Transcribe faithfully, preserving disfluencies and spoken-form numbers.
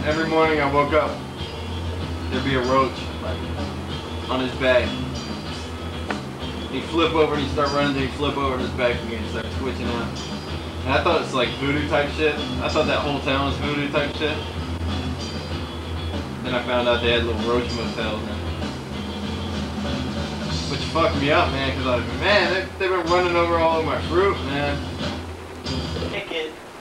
every morning I woke up, there'd be a roach like on his back. He'd flip over and he'd start running, then he'd flip over and his back again, start switching out. And I thought it's like voodoo type shit. I thought that whole town was voodoo type shit. Then I found out they had little roach motels now. Which fucked me up, man, because I was like, man, they, they've been running over all of my fruit, man. Kick it.